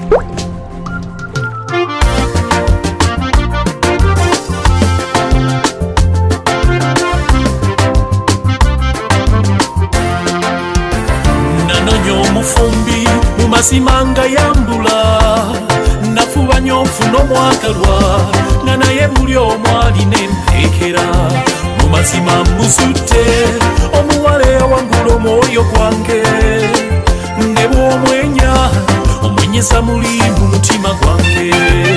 Masimanga yambula nafuba nyofu no mwakalwa nga naye buli omwali nempekera mu mazima musute omuwale wangula omwoyo gwange ne bw'omwenya omwenyesa muli mu mutima gwange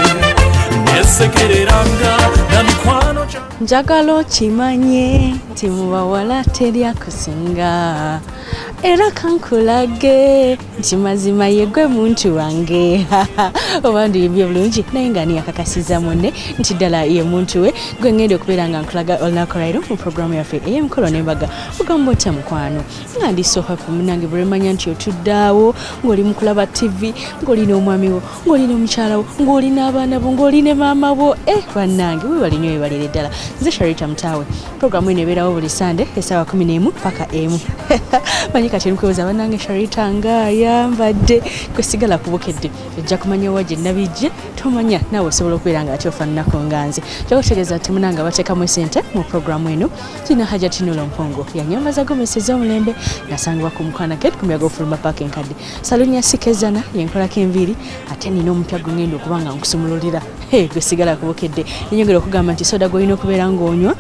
nesekereranga na mikwano njagala okimanye nti mu bawala teri akusinga era kankulage nti mazima yegwe muntu wange oba ndiyimbye bulungi naye nga niyakakasiza munne nti ddala ye muntu we gwe ngenda okubeera nga nkulaga olunaku lwaleero mu programu yaffe ey'emikolo n'embaga ogamba otya mukwano nga ndi so happy munange bwemanya nti otuddaawo ng'oli mu kulaba tv ng'olina omwami wo ng'olina omukyala wo ng'olina abaana bo ng'olina maama bo bannange webali nnyo webalire ddala nze Sharita Mutaawe programu eno ebeerawo buli sande essaawa 11 paka emu manyi kati nkwebuuza bannange Sharita nga ayambadde gwe sigala kubukedde ojja kumanya wa gye nabijje tomanya naawe osobola okubeera nga ati ofaananako nga nze kyokutegeeza nti munange bateekamu esente mu programu eno kina Hajati Nulo Mpongo yanyambaza Gomesi ez'omulembe nasangibwa ku Mukwana Gate ku myaga ofuluma paaka enkadde saluni ya Sikezana yenkolako enviiri ate nina omupya gwe ngenda okuba nga nkusumululira gwe sigala kubukedde nenyongera okugamba nti soda gwolina okubeera ng'onywa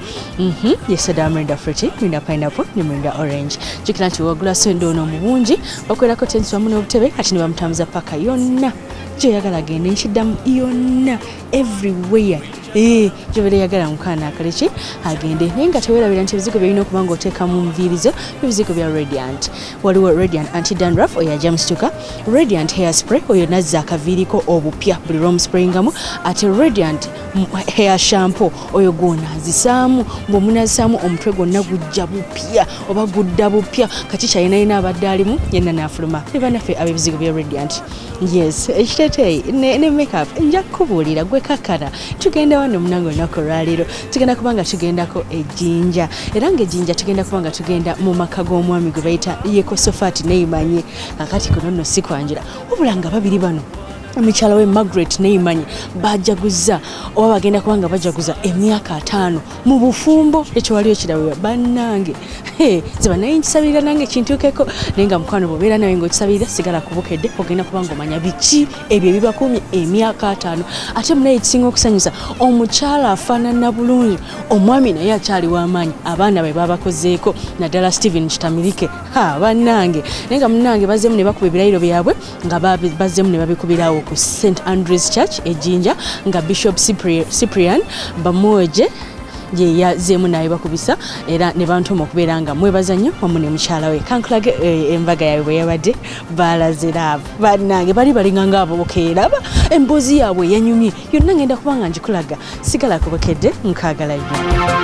ye soda Mirinda Fruity, Mirinda Pineapple ne Mirinda Orange jjukira nti wagula soda ono mu bungi okwerako tensi wamu n'obutebe ati ne bamutambuza paaka yonna gyoyagala agende nkiddamu yonna everywhere gyobera yagala mukaana akaleki agende naye nga teweerabira nti ebizigo byolina okuba nga oteeka mu nviirizo ebizigo bya Radiant waliwo Radiant anti-dandruff oyo ajja musituka Radiant hair spray oyo nazza akaviiriko obupya buli lw'omusprayingamu ate Radiant hair shampoo oyo gw'onaazisaamu bw'omunaazisaamu omutwe gwonna gujja bupya oba gudda bupya kati kyayinayina abadde alimu yenna n'afuluma ne bannaffe ab'ebizigo bya Radiant yes ekiteeteeyi ne makeup nja kukubuulira gwe kakana tugenda wano munange olunaku lwaleero tugenda kuba nga tugendako ejjinja era ng'ejjinja tugenda kuba nga tugenda mu maka g'omwami gwe bayita Yekosafaati Neimanye kakati kuno nno si kwanjira wabula nga babiri bano omukyala we Margaret Neimanye bajaguza oba bagenda kuba nga bajaguza emyaka 5 mu bufumbo ekyo waliyo kirawe bannange ziba naye nkisabirira nange kintuukeko naye nga mukwano bw'obeera nawe ng'okisabirira sigala kubukedde ogenda kuba nga omanya biki ebyo ebibakumye emyaka 5 ate munaye ekisinga okusanyusa omukyala afaanana bulungi omwami naye akyali w'amaanyi abaana be babakozeeko naddala Stephen Kitamirike bannange naye nga munnange bazzeemu ne bakuba ebirayiro byabwe nga bazzeemu ne babikubirawo ku St Andrews Church ejjinja nga Bishop Cyprian Bamoje ye yazzeemu naye bakubisa era ne bantuma okubeera nga mwebaza nnyo wamu ne mukyala we kankulage embaga yaabwe bwe yabadde balazira abo bannange bali balinga ngaabo bukeeraba emboozi yaabwe yanyumye yonna ngenda kuba nga njikulaga sigala kubukedde nkaagala nnyo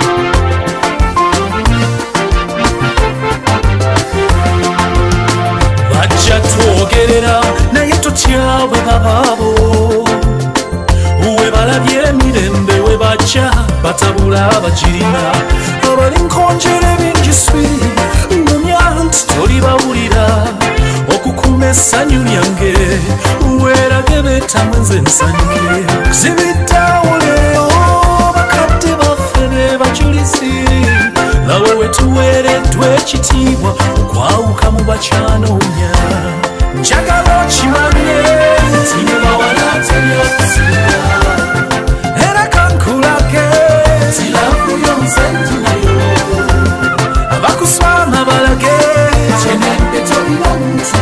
bajja twogerera naye tutyawe babaabo we balabye emirembe we bajja batabula abagirina abalinkonjera ebingiswi numya nti tolibawulira okukuma essanyu lyange weerage beetamu nze nsanyuke zibiddawo leero bakadde baffe be bajulisi nawe wetuweereddwa ekitiibwa okwawuka mu bakyanoonya njagala okimanye nti mu bawala teri akusinga era kankulage nti laavu yonze ndi nayo abakuswama balage kyenedde tolina muntu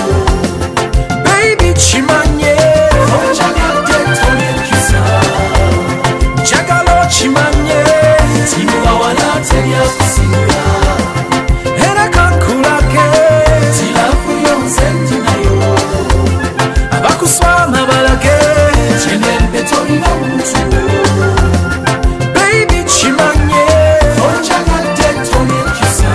baby kimanye onjagadde tolyekiza njagala okimanye nti mu bawala teri akusinga era kankulage nti laavu yonze ndi nayo abakuswama balage kyenedde tolina muntu baby kimanye onjagadde tolyekiza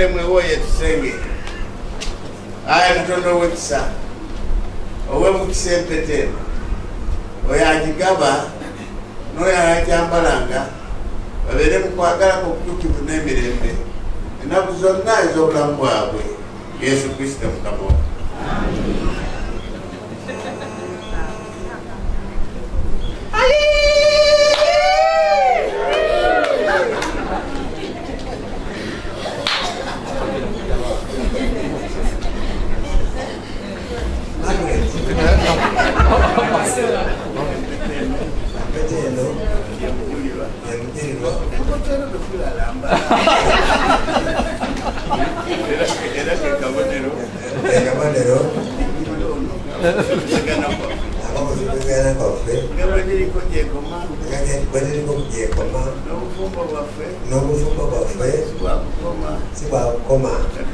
mwe woye tusenge aya Katonda ow'ekisa ow'emukisa empete oyo agigaba n'oyo agyambalanga babeere mu kwagalako okutuukivu n'emirembe ennaku zonna ez'obulamu bwabwe. Yesu Kristo Mukama waffe. n'obufumbo bwaffe si bwakukoma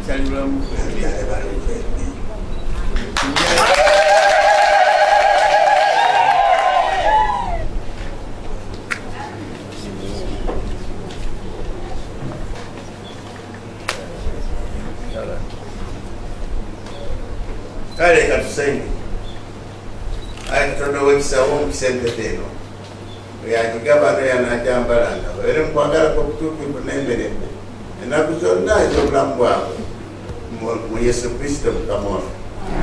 kale katusenge aye Katonda ow'ekisa w'omukisa empete eno yagigaba noyo anagyambalanga babeere mu kwagalako okutuukivu n'emirembe ennaku zonna ez'obulamu bwabwe mu Yesu Kristo Mukama waffe.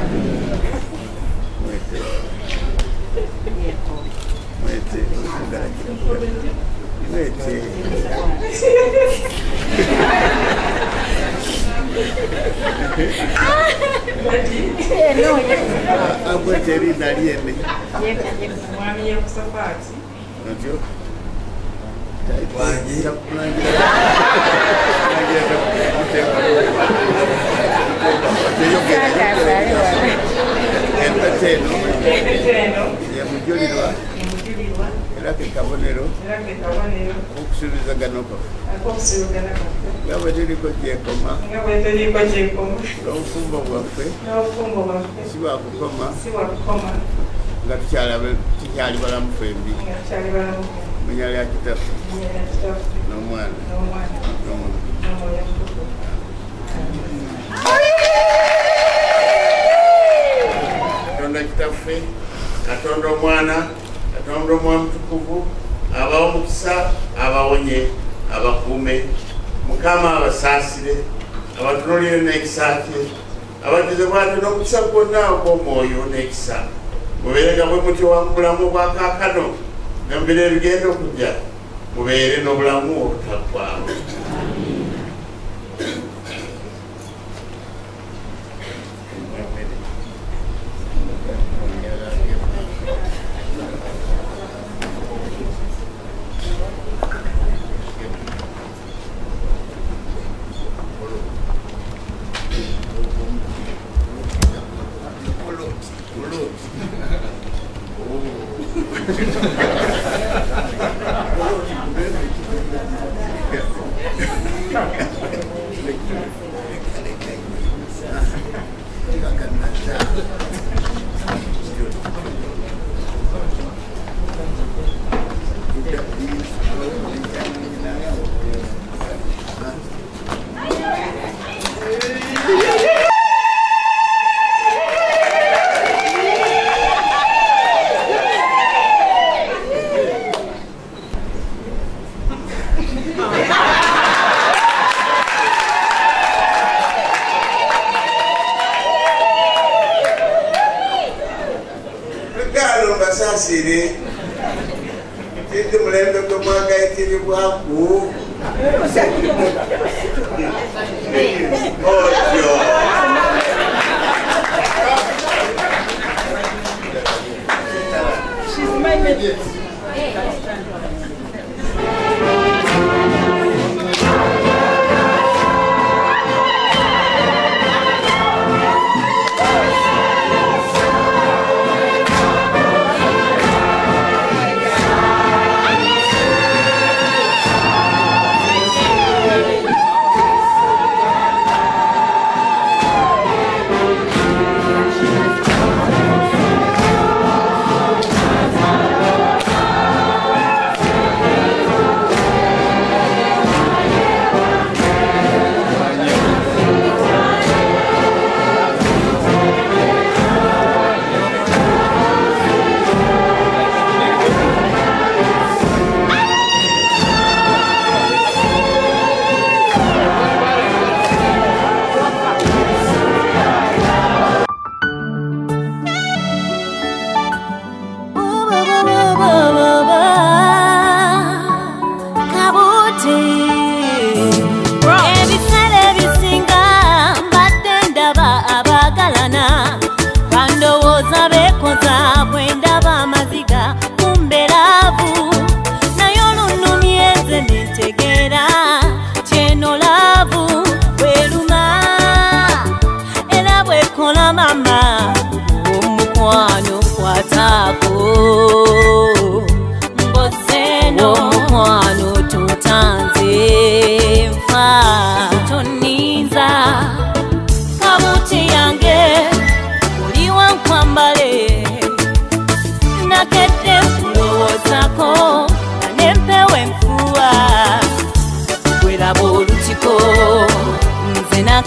Agwete erinda lyene Mwami Yehosafaati natyo wangi empete eno eno yamujulirwa emujulirwa era ke kabonero era ke kabonero okusuubizagano kwaffe ak'okusulugana kwaffe nga bwe tuliko gyekoma nga bwe tuliiko gyekoma n'obufumbo bwaffe n'obufumbo bwaffe si bwakukoma si bwakukoma nga tukyali balamu fembi nga tukyali balamu mu linnya lya Kitaffe era kitaffe n'Omwana n'Omwana n'Omwoyo n'Omwoyo Mutukuvu. Katonda Kitaffe, Katonda Omwana, Katonda Omwoyo Mutukuvu, abawa omukisa, abawonye, abakuume, Mukama abasaasire, abatunuulire n'ekisa kye, abagize bw'ati n'omukisa gwonna ogw'omwoyo n'ekisa, mubeere nga bwe mutyo wa mu bulamu bwa kaakano, nga mu biro ebigenda okujja, mubeere n'obulamu obutaggwaawo. Tindi mulembe gwe mwagayitirirwaku otyo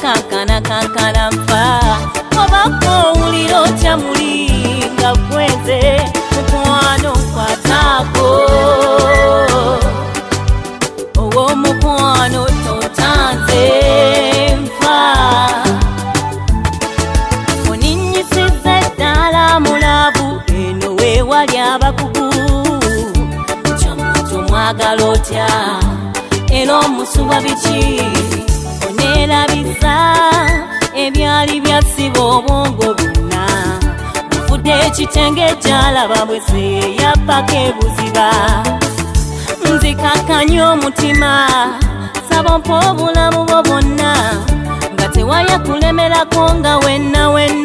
kankana mfa obako uliro otya muli nga kweze mukwano nkwatako owo mukwano totanze mfa oninyisiza ddala mulabu eno weewali abakugu kyomuntu mwagala otya era omusuba biki oneerabisa ebyali byasiba obwongo bwonna mufudde ekitenge kyalaba bwese yappako ebuziba nzikakkanya omutima saba mpa obulamu bwo bwonna nga tewaya kulemerako nga wenna